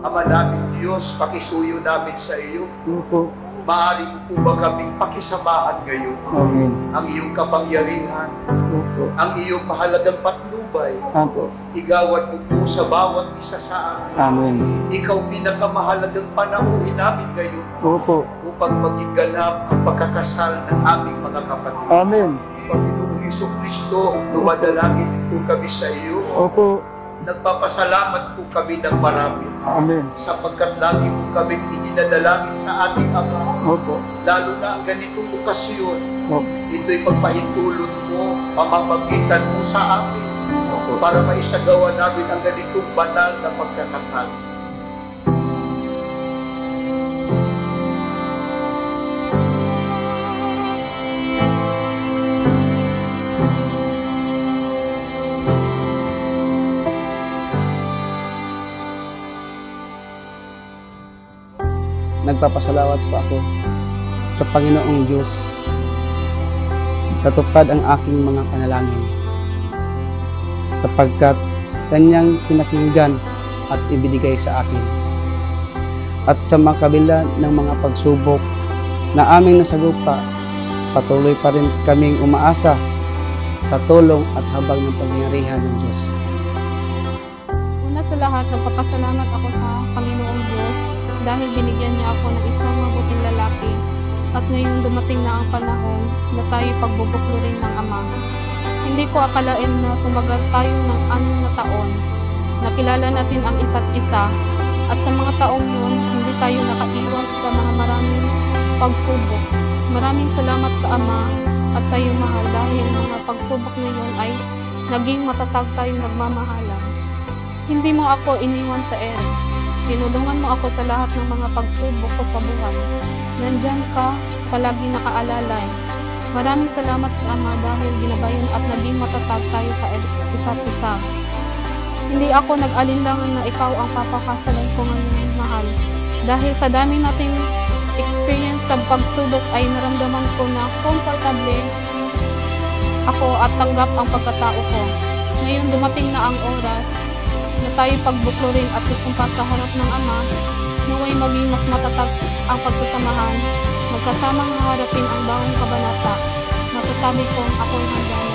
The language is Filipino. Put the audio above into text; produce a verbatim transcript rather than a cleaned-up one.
Ama namin Diyos, pakisuyo namin sa iyo. Opo. Maaari mo po ba kaming pakisamahan ngayon? Amen. Ang iyong kapangyarihan, Opo. ang iyong mahalagang patnubay, Opo. igawad mo po sa bawat isa sa amin. Amen. Ikaw pinakamahalagang panauhin namin ngayon Opo. upang maging ganap ang pagkakasal ng aming mga kapatid. Amen. Panginoong Hesukristo, dumadalangin po kami sa iyo. Opo. Nagpapasalamat po kami ng marami Amen. sapagkat lagi po kami ininadalangin sa ating Ama. Opo. Lalo na ang ganitong okasyon, Opo. ito'y pagpahintulot mo, pamamagitan mo sa amin Opo. para maisagawa namin ang ganitong banal na pagkakasal. Nagpapasalamat po ako sa Panginoong Diyos. Natupad ang aking mga panalangin sapagkat Kanyang pinakinggan at ibinigay sa akin. At sa mga kabila ng mga pagsubok na aming nasagupa, patuloy pa rin kaming umaasa sa tulong at habag ng pangyarihan ng Diyos. Una sa lahat, nagpapasalamat ako sa Panginoong Diyos dahil binigyan niya ako ng isang mabuting lalaki at ngayon dumating na ang panahon na tayo pagbubuklurin ng Ama. Hindi ko akalain na tumagal tayo ng anim na taon. Nakilala natin ang isa't isa at sa mga taong yun, hindi tayo nakaiwas sa mga maraming pagsubok. Maraming salamat sa Ama at sa iyo, mahal, dahil mga pagsubok na yun ay naging matatag tayong nagmamahalan. Hindi mo ako iniwan sa ere. Tinulungan mo ako sa lahat ng mga pagsubok ko sa buhay. Nandyan ka, palagi nakaalalay. Maraming salamat sa Ama dahil ginabayan at naging matatag tayo sa isa't isa. Hindi ako nag-alinlangan na ikaw ang papakasalan ko ngayon, mahal. Dahil sa dami nating experience sa pagsubok ay naramdaman ko na komportable ako at tanggap ang pagkatao ko. Ngayon dumating na ang oras na tayo pagbuklurin at susumpa sa harap ng Ama, naway maging mas matatag ang pagsasamahan, magkasamang haharapin ang bawang kabanata. Masasabi kong ako'y handa na.